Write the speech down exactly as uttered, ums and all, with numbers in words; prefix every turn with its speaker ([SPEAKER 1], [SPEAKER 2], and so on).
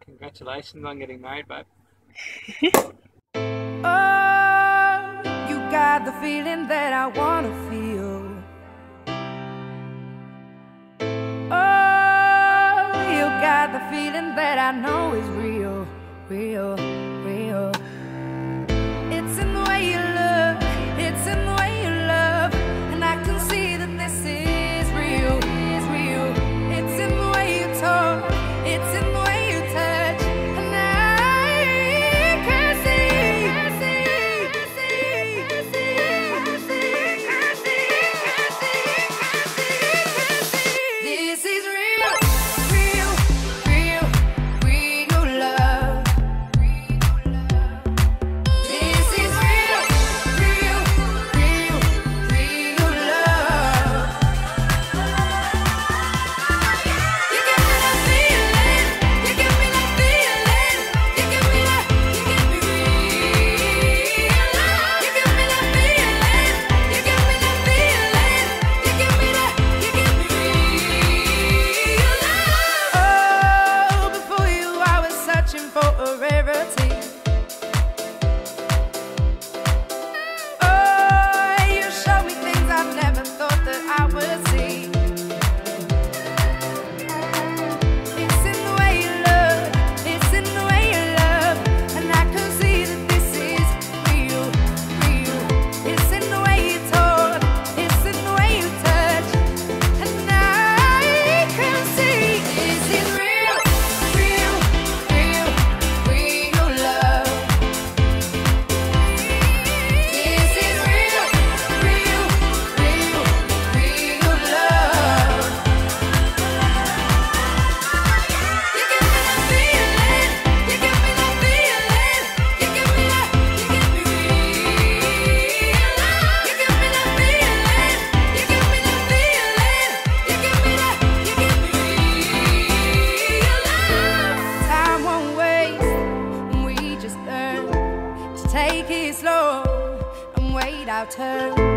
[SPEAKER 1] Congratulations on getting married, babe.
[SPEAKER 2] Oh, you got the feeling that I wanna feel. Oh, you got the feeling that I know is real, real, real. It's in the way you look, it's in the way you love, and I can see that this is real, is real. It's in the way you talk, it's in the way you touch, and I can see, can see, can see, can see, can see, can see, can see. This is real, real, real, real love. This is real, real, real, real love. You give me that feeling, you give me that feeling, you give me that, you give me real love. You give me that feeling, you give me that feeling, you give me that, you give me real love. Oh, before you I was searching for a rarity. Oh, you show me things I've never thought that I would see. It's in the way you look, it's in the way you love, and I can see that this is real, real. It's in the way you talk, it's in the way you touch, and I can see this is real, real, real, real love. This is real, real, real, real love. You give me that feeling, you give me that feeling, you give me that, you give me real love. You give me that feeling, you give me that feeling, you give me that, you give me real love. Time won't waste, and we just learn to take it slow and wait our turn.